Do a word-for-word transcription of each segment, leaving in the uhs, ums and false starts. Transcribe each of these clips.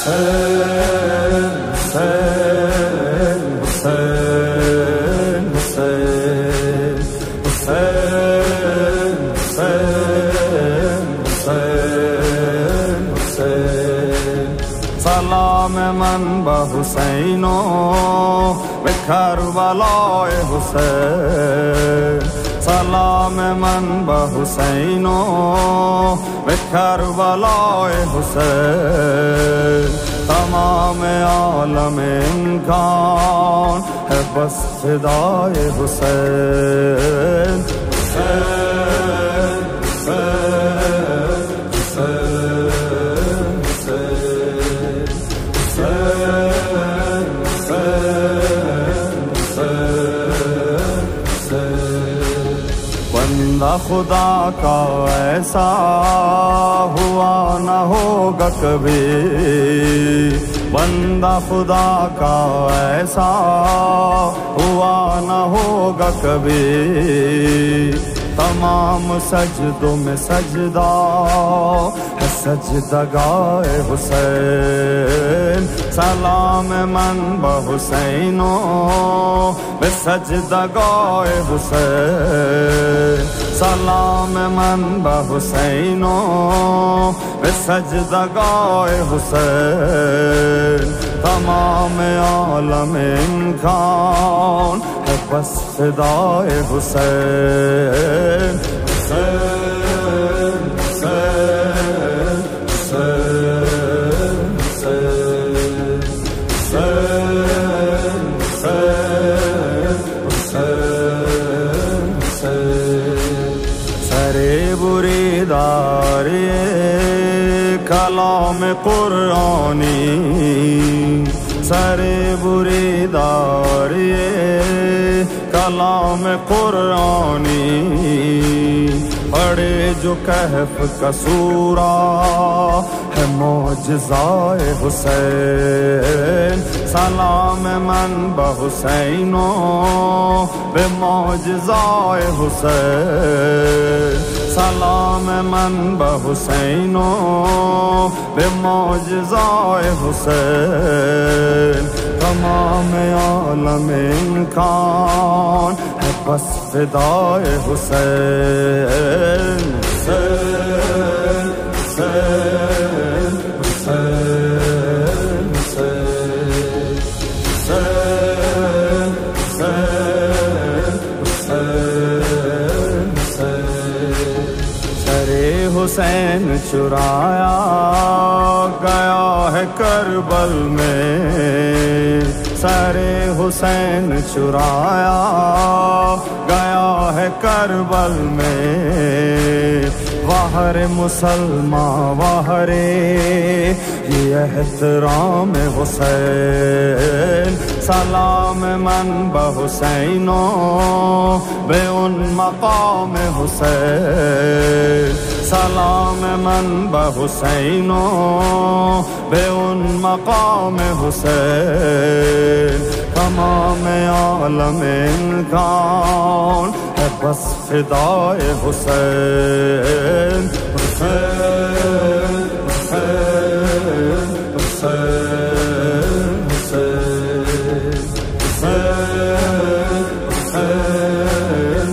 سلام من بحسینو بکربلائے حسین، سلام من بحسینو بکربلائے حسین، تمام عالم امکان ہے بس فدائے حسین، حسین بندہ خدا کا ایسا ہوا نہ ہوگا کبھی، بندہ خدا کا ایسا ہوا نہ ہوگا کبھی، تمام سجدوں میں سجدہ ہے سجدگاہ حسین، سلام من بحسینو بسجدگاہ حسین، سلام من بحسینو بسجدگاہ حسین، تمام عالم امکان ہے بس فدائے حسین، حسین حسین حسین حسین حسین حسین، سرے بریداری کلام قرآنی، سرے بریداری کلام قرآنی، پڑھے جو کہف کا سورہ ہے معجزائے حسین، سلام من بحسینو بے معجزائے حسین، سلام من بحسینو بے معجزائے حسین، تمام عالم امکان ہے بس فدائے حسین، حسین حسین حسین حسین حسین حسین، سرے حسین چرایا گیا ہے کربل میں، سرے حسین چرایا گیا ہے کربل میں، وہر مسلمان وہرے یہ احترام حسین، سلام من بحسینو بے ان مقام حسین، سلام من بحسینو بے ان مقام حسین، تمام عالم امکان ہے بس فدائے حسین، حسین حسین حسین حسین حسین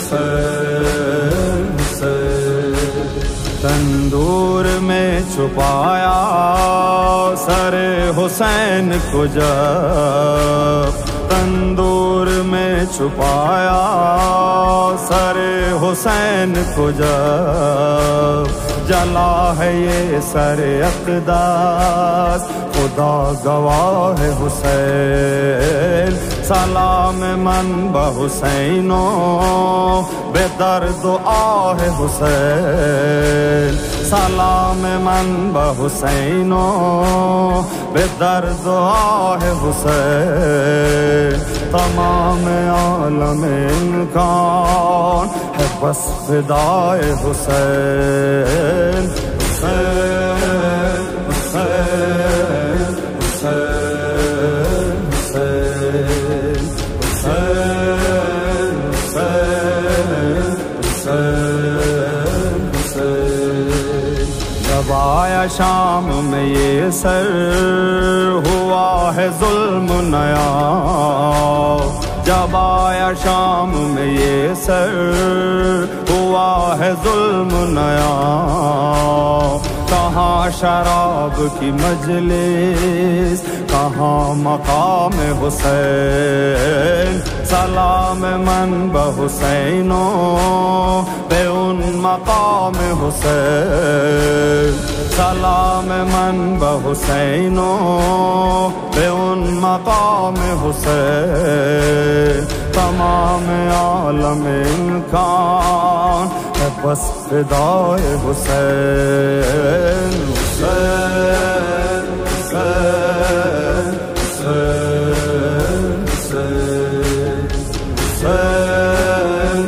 حسین حسین، تندور میں چھپایا سر حسین کو جب، تندور میں چھپایا سر حسین کو جب، جلا ہے یہ سر اقدس خدا گواہ ہے حسین، سلام من بحسینو بے درد و آہ حسین، سلام من بحسینو بے درد و آہ حسین، تمام عالم امکان ہے بس فدائے حسین، حسین حسین حسین حسین حسین حسین حسین حسین، جب آیا شام میں یہ سر ہوا ہے ظلم نیا، جب آیا شام میں یہ سر ہوا ہے ظلم نیا، کہاں شراب کی مجلس کہاں مقام حسین، سلام من بحسینوں بے ان مقام حسین، سلام من بحسینوں بے ان مقام حسین، تمام عالم امکان ہے بس فدائے حسین، حسین حسین حسین حسین حسین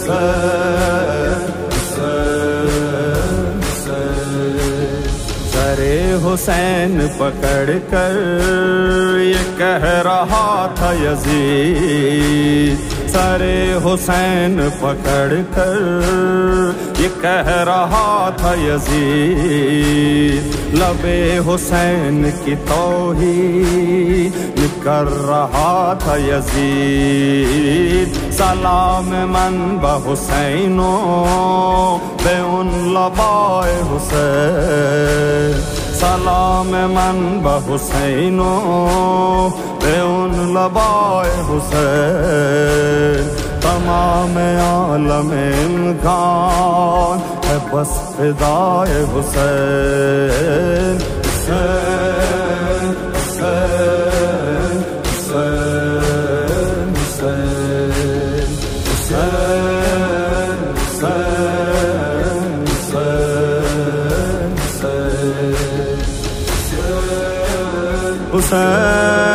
حسین حسین، سر حسین پکڑ کر یہ کہہ رہا تھا یزید، سر حسین پکڑ کر یہ کہہ رہا تھا یزید، لب حسین کی توہین کر رہا تھا یزید، سلام من بحسینوں بے ان لبائے حسین، سلام من بحسینوں بے ان لبائے حسین، تمام عالم امکان ہے بس فدائے حسین، حسین حسین حسین حسین حسین حسین حسین حسین